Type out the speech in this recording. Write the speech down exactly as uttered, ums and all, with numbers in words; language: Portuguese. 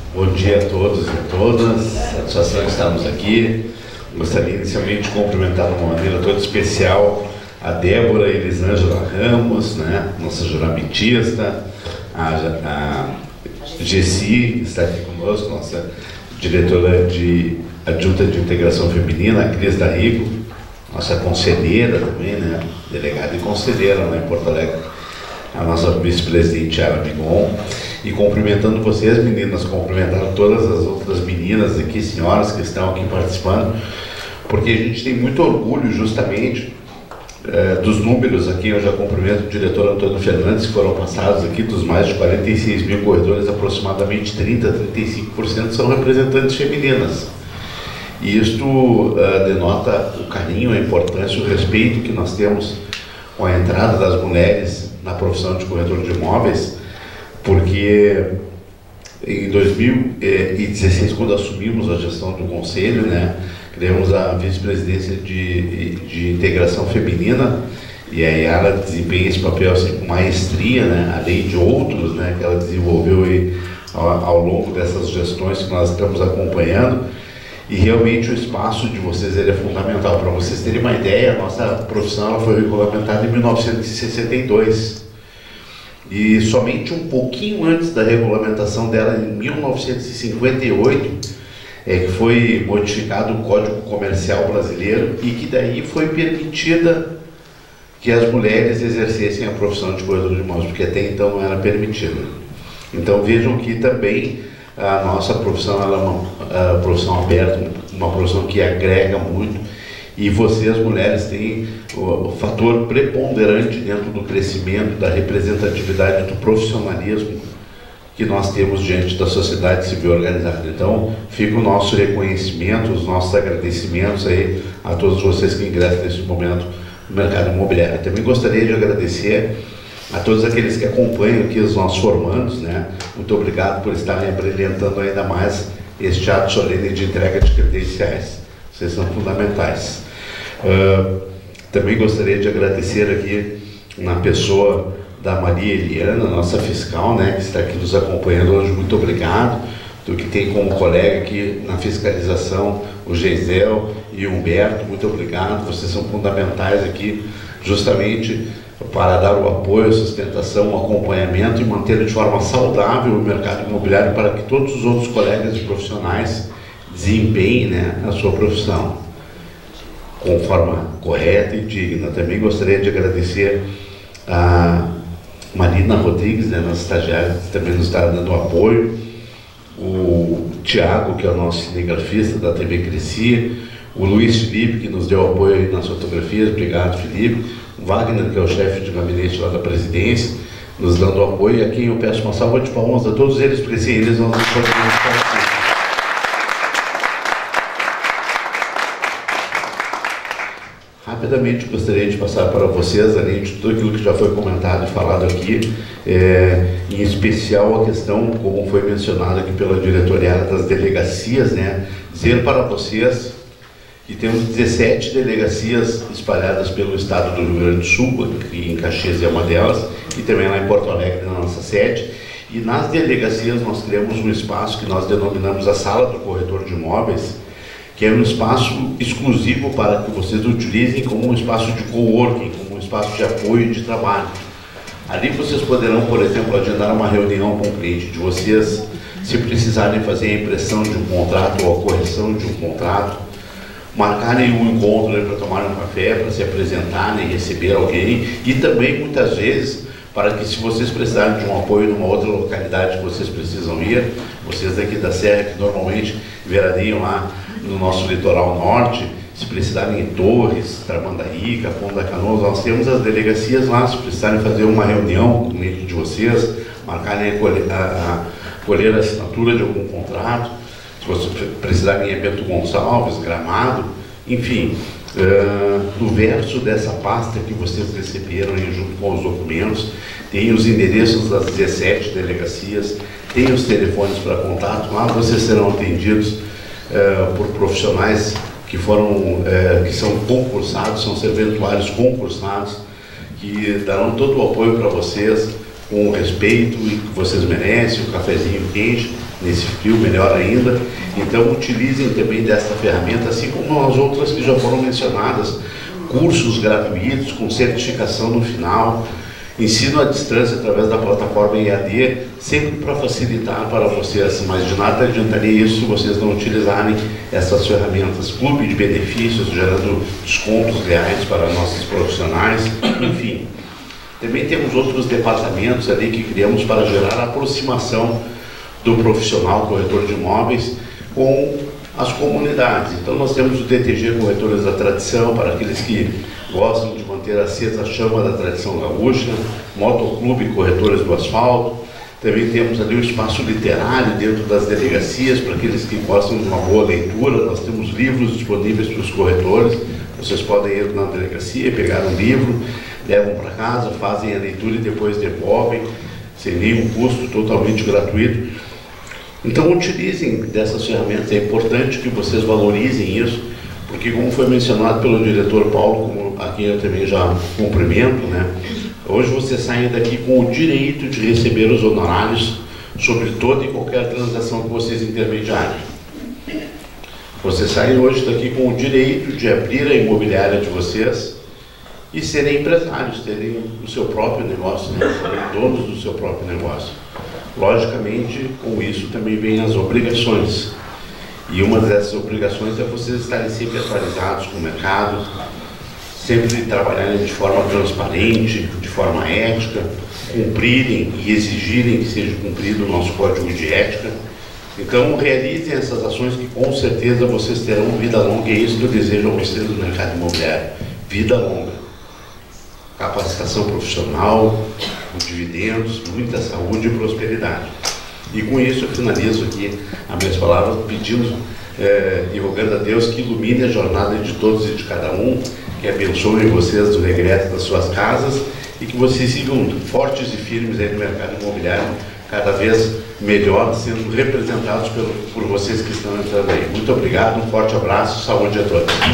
Bom dia a todos e a todas, satisfação de estarmos aqui. Gostaria inicialmente de cumprimentar de uma maneira toda especial a Débora Elisângela Ramos, né, nossa juramentista, a, a Gessi, que está aqui conosco, nossa diretora de adjunta de integração feminina, a Cris D'Arrigo, nossa conselheira também, né, delegada e conselheira lá em Porto Alegre, a nossa vice-presidente Ara Migon, e cumprimentando vocês, meninas, cumprimentar todas as outras meninas aqui, senhoras que estão aqui participando, porque a gente tem muito orgulho justamente eh, dos números aqui. Eu já cumprimento o diretor Antônio Fernandes, que foram passados aqui, dos mais de quarenta e seis mil corredores, aproximadamente trinta, trinta e cinco por cento são representantes femininas. E isto uh, denota o carinho, a importância, o respeito que nós temos com a entrada das mulheres na profissão de corretor de imóveis, porque em dois mil e dezesseis, quando assumimos a gestão do conselho, né, criamos a vice-presidência de, de integração feminina, e a Yara desempenha esse papel assim, com maestria, né, além de outros, né, que ela desenvolveu aí, ao, ao longo dessas gestões que nós estamos acompanhando. E realmente o espaço de vocês ele é fundamental. Para vocês terem uma ideia, a nossa profissão ela foi regulamentada em mil novecentos e sessenta e dois. E somente um pouquinho antes da regulamentação dela, em mil novecentos e cinquenta e oito, é que foi modificado o Código Comercial Brasileiro e que daí foi permitida que as mulheres exercessem a profissão de corretor de imóveis, porque até então não era permitida. Então vejam que também a nossa profissão ela é uma uh, profissão aberta, uma profissão que agrega muito, e vocês, mulheres, têm o, o fator preponderante dentro do crescimento, da representatividade, do profissionalismo que nós temos diante da sociedade civil organizada. Então, fica o nosso reconhecimento, os nossos agradecimentos aí a todos vocês que ingressam nesse momento no mercado imobiliário. Eu também gostaria de agradecer a todos aqueles que acompanham aqui os nossos formandos, né? Muito obrigado por estarem abrilhantando ainda mais este ato solene de entrega de credenciais. Vocês são fundamentais. Uh, também gostaria de agradecer aqui na pessoa da Maria Eliana, nossa fiscal, né, que está aqui nos acompanhando hoje. Muito obrigado. Do que tem como colega aqui na fiscalização, o Geisel e o Humberto, muito obrigado. Vocês são fundamentais aqui, justamente para dar o apoio, a sustentação, o acompanhamento e manter de forma saudável o mercado imobiliário para que todos os outros colegas e profissionais desempenhem, né, a sua profissão com forma correta e digna. Também gostaria de agradecer a Marina Rodrigues, né, nossa estagiária, que também nos está dando apoio, o Tiago, que é o nosso cinegrafista da T V Crescia, o Luiz Felipe, que nos deu apoio aí nas fotografias, obrigado, Felipe, o Wagner, que é o chefe de gabinete lá da presidência, nos dando apoio, e aqui eu peço uma salva de palmas a todos eles, porque sem eles nós não podemos estar aqui. Rapidamente gostaria de passar para vocês, além de tudo aquilo que já foi comentado e falado aqui, é, em especial a questão, como foi mencionado aqui pela diretoriada das delegacias, né, dizer para vocês que temos dezessete delegacias espalhadas pelo estado do Rio Grande do Sul, aqui em Caxias é uma delas, e também lá em Porto Alegre, na nossa sede. E nas delegacias nós criamos um espaço que nós denominamos a Sala do Corretor de Imóveis, que é um espaço exclusivo para que vocês utilizem como um espaço de coworking, como um espaço de apoio e de trabalho. Ali vocês poderão, por exemplo, agendar uma reunião com o cliente de vocês, se precisarem fazer a impressão de um contrato ou a correção de um contrato, marcarem um encontro para tomar um café, para se apresentarem e receber alguém, e também muitas vezes para que, se vocês precisarem de um apoio numa outra localidade que vocês precisam ir, vocês daqui da Serra, que normalmente verariam lá no nosso litoral norte, se precisarem em Torres, Tramandaí, Capão da Canoa, nós temos as delegacias lá, se precisarem fazer uma reunião com o cliente de vocês, marcarem a colher a, a, colher a assinatura de algum contrato, se vocês precisarem em Bento Gonçalves, Gramado, enfim, uh, no verso dessa pasta que vocês receberam aí, junto com os documentos, tem os endereços das dezessete delegacias, tem os telefones para contato. Lá vocês serão atendidos uh, por profissionais que foram, uh, que são concursados, são serventuários concursados, que darão todo o apoio para vocês, com o respeito e que vocês merecem, o cafezinho quente, nesse frio, melhor ainda. Então utilizem também desta ferramenta, assim como as outras que já foram mencionadas, cursos gratuitos com certificação no final, ensino à distância através da plataforma E A D, sempre para facilitar para vocês, mas de nada adiantaria isso se vocês não utilizarem essas ferramentas, clube de benefícios, gerando descontos reais para nossos profissionais, enfim. Também temos outros departamentos ali que criamos para gerar aproximação do profissional corretor de imóveis com as comunidades. Então nós temos o D T G Corretores da Tradição, para aqueles que gostam de manter acesa a chama da tradição gaúcha, Motoclube Corretores do Asfalto, também temos ali o espaço literário dentro das delegacias, para aqueles que gostam de uma boa leitura. Nós temos livros disponíveis para os corretores, vocês podem ir na delegacia, pegar um livro, levam para casa, fazem a leitura e depois devolvem, sem nenhum custo, totalmente gratuito. Então utilizem dessas ferramentas, é importante que vocês valorizem isso, porque como foi mencionado pelo diretor Paulo, como aqui eu também já cumprimento, né? Hoje vocês saem daqui com o direito de receber os honorários sobre toda e qualquer transação que vocês intermediarem. Vocês saem hoje daqui com o direito de abrir a imobiliária de vocês e serem empresários, terem o seu próprio negócio, né? Serem donos do seu próprio negócio. Logicamente, com isso também vem as obrigações. E uma dessas obrigações é vocês estarem sempre atualizados com o mercado, sempre trabalharem de forma transparente, de forma ética, cumprirem e exigirem que seja cumprido o nosso código de ética. Então, realizem essas ações que com certeza vocês terão vida longa, e é isso que eu desejo a vocês no mercado imobiliário. Vida longa. Capacitação profissional, dividendos, muita saúde e prosperidade. E com isso eu finalizo aqui as minhas palavras pedindo eh, e rogando a Deus que ilumine a jornada de todos e de cada um, que abençoe vocês no regresso das suas casas e que vocês sigam fortes e firmes aí no mercado imobiliário, cada vez melhor, sendo representados pelo, por vocês que estão entrando aí. Muito obrigado, um forte abraço, saúde a todos.